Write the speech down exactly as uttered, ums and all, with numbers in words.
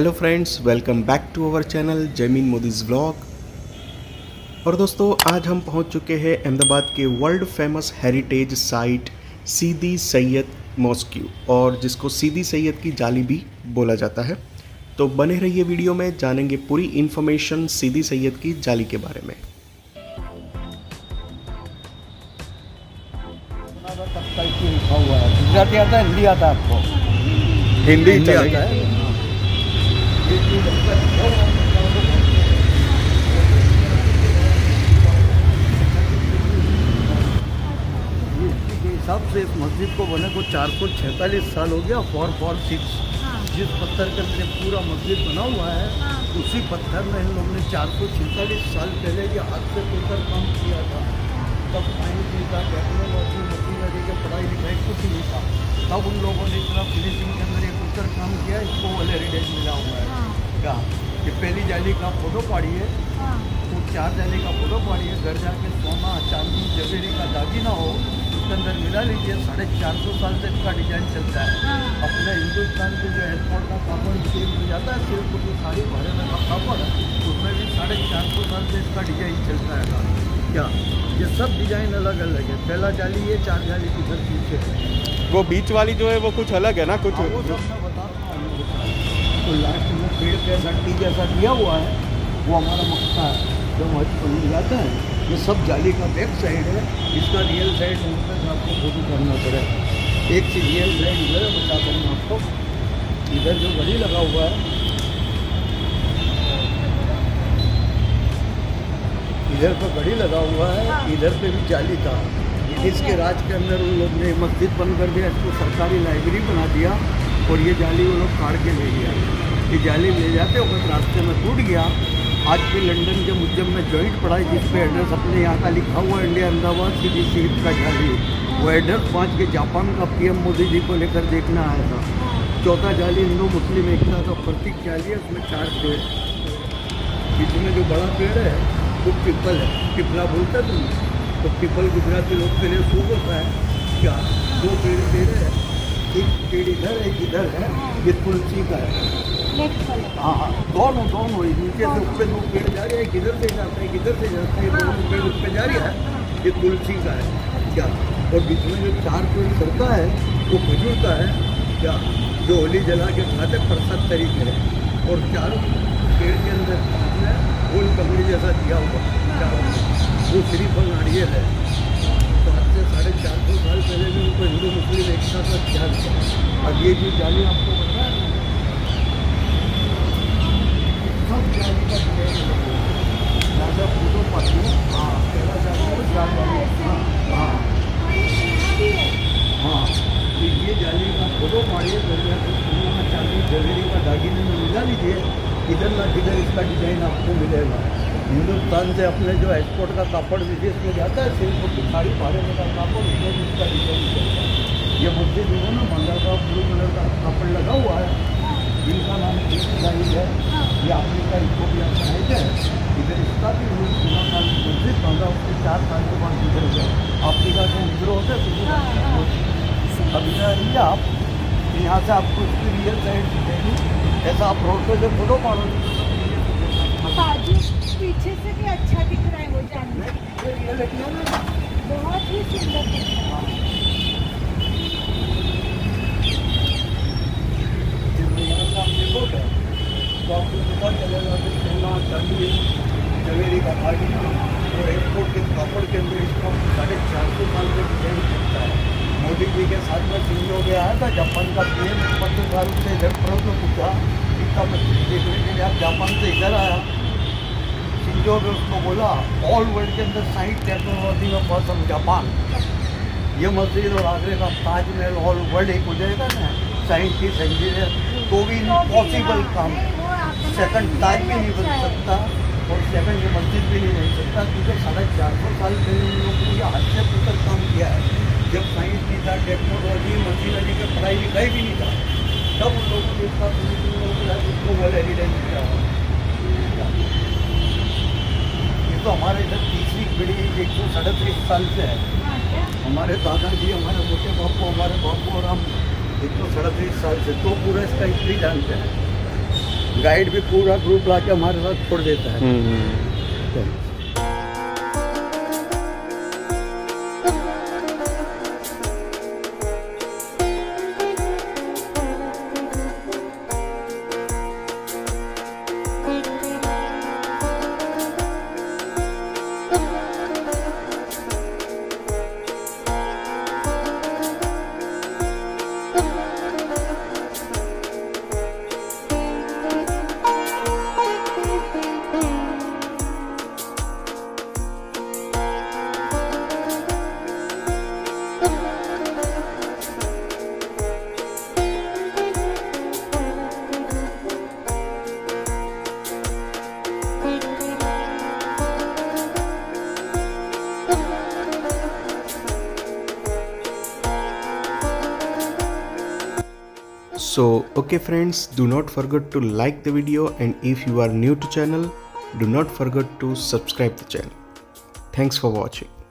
Hello friends, welcome back to our channel Jamin Modi's vlog. और दोस्तों, आज हम पहुंच चुके हैं अहमदाबाद के world famous heritage site Sidi Saiyyed mosque, और जिसको सीदी सैयद की जाली भी बोला जाता है। तो बने रहिए वीडियो में, जानेंगे पूरी इन्फॉर्मेशन सीदी सैयद की जाली के बारे में। लिखा हुआ है, गुजराती आता है, हिंदी आता है आपको? हिंदी आता है। हिसाब से इस मस्जिद को बने को चार सौ छैतालीस साल हो गया। फोर फोर सिक्स जिस पत्थर के अंदर पूरा मस्जिद बना हुआ है, उसी पत्थर में इन लोगों ने चार सौ छैतालीस साल पहले ये हाथ से पेपर काम किया था। तब साइंस नहीं था, टेक्नोलॉजी, मशीनरी के पढ़ाई लिखाई कुछ नहीं था। तब उन लोगों ने इतना फिनिशिंग के अंदर एक उत्तर काम किया, इसको वर्ल्ड हेरिटेज मिला हुआ है। क्या कि पहली जाली का फोटो पाड़िए, तो चार जाली का फोटो पाड़िए, घर जाके सोना चांदी जवेरी का दागीना हो, उसके अंदर मिला लीजिए। साढ़े चार सौ साल से इसका डिजाइन चलता है। अपने हिंदुस्तान के जो एयरपोर्ट का कापड़ सिल्क हो जाता है, सिल्क की साड़ी भरे में का कापड़, उसमें भी साढ़े चार सौ साल से इसका डिजाइन चलता है। क्या ये सब डिजाइन अलग अलग है। पहला जाली ये, चार जाली किधर पीछे, वो बीच वाली जो है वो कुछ अलग है ना, कुछ वो सब मैं बता रहा हूँ। तो लास्ट में पेड़ पे लट्टी जैसा दिया हुआ है, वो हमारा मक्का है। जब हज पढ़ने जाते हैं, ये सब जाली का बैक साइड है। इसका रियल साइड में आपको फोटो करना पड़ेगा। एक से रियल साइड इधर है, बता दूँगा आपको। इधर जो घड़ी लगा हुआ है, इधर पर घड़ी लगा हुआ है, इधर पे भी जाली था। इसके राज के अंदर उन लोग ने मस्जिद बंद कर दिया, इसको सरकारी लाइब्रेरी बना दिया, और ये जाली वो लोग काट के ले गया। ये जाली ले जाते वक्त रास्ते में टूट गया। आज भी लंदन के म्यूजियम में जॉइंट पड़ा है, जिस पे एड्रेस अपने यहाँ का लिखा हुआ है, इंडिया अहमदाबाद सीधी सैयद का जाली। वो एड्रेस पाँच के जापान का पीएम मोदी जी को लेकर देखना आया था। चौथा जाली हिंदू मुस्लिम एकता का प्रतीक जाली है, उसमें चार पेड़, इसमें जो बड़ा पेड़ है वो पिपल है। पिपला बोलता है तुम, तो पिपल गुजराती लोग के लिए शुभ होता है। क्या दो पेड़ पेड़ है, एक पेड़ इधर है, एक इधर है, ये तुलसी का है। हाँ हाँ, दोनों दोनों नीचे से ऊपर दो पेड़ जा रहे हैं, किधर से जाते हैं, किधर से जाते हैं, दोनों पेड़ उस पर जा रही है, ये तुलसी का है। क्या और बीच में जो चार पेड़ सरका है वो खजूर का है। क्या जो होली जला के खाते प्रसाद तरीके है। और चारों पेड़ के अंदर गोल कमरी जैसा दिया हुआ चारों, वो श्रीफल नारियल है। तो आज से साढ़े चार सौ साल पहले भी उनको हिंदू मुस्लिम एकता का ख्याल था। अब ये जो जाली आपको पता है, सब जाली का ज़्यादा फोटो पाती। हाँ, पहला जाली हाँ हाँ हाँ, तो ये जाली का फोटो पाड़िए, सोना चांदी जवेरी का दागीने में मिला लीजिए। इधर ना किधर इसका डिजाइन आपको मिलेगा। हिंदुस्तान से अपने जो एक्सपोर्ट का कापड़ विदेश में जाता है, सिल्क की साड़ी फाड़े में का कापड़, उसमें भी इसका डिजाइन चलता है। ये मुझे जो है ना, मंगा का ब्लू कलर का कापड़ लगा हुआ है, जिनका नाम जाली है। ये अफ्रीका इथोपिया साइड है। इधर इसका भी सोलह साल मस्जिद बांधा, उसके चार साल के बाद गुजर गए। अफ्रीका के निगरो होते तो अब इधर आइए आप, यहाँ से आपको इसकी रियल साइड दिखेगी। ऐसा आप रोड पे जो फोटो पाड़ो, बाजू पीछे से भी अच्छा दिख रहा है वो जाली, बहुत ही सुंदर दिख रहा है। देखोगे तो आपको पता चलेगा कि सोना चांदी जवेरी का दागीना और एक्सपोर्ट के कापड़ के अंदर इसका साढ़े चार सौ साल से डिजाइन करता है। मोदी जी के साथ में सिंजो में आया था, जापान का पीएम पत्रकार से इधर प्रश्न पूछा, इसका मस्जिद देखने के लिए आप जापान से इधर आया। सिंजो में उसको बोला, ऑल वर्ल्ड के अंदर साइंस टेक्नोलॉजी में फर्स्ट हम जापान। ये मस्जिद और आगरे का ताजमहल ऑल वर्ल्ड एक हो जाएगा ना, साइंटिस्ट इंजीनियर, तो भी इम्पॉसिबल काम। सेकंड ताज भी नहीं बन सकता और सेकंड ये मस्जिद भी नहीं बन सकता, क्योंकि साढ़े चार सौ साल पहले इन लोगों को ये हाथ से पुत्र काम किया है। जब साइंस नहीं था, टेक्नोलॉजी मशीनरी की पढ़ाई लिखाई भी नहीं था, तब उन लोगों ने इसका उसको वर्ल्ड हेरिटेज किया। ये तो हमारे इधर तीसरी पीढ़ी एक सौ सड़तीस साल से है। हमारे दादाजी, हमारे मोटे बापू, हमारे बापू और हम एक सौ सड़तीस साल से, तो पूरा इसका हिस्ट्री जानते हैं। गाइड भी पूरा ग्रुप ला के हमारे साथ छोड़ देता है। तो So okay friends, do not forget to like the video, and if you are new to channel, do not forget to subscribe the channel. Thanks for watching.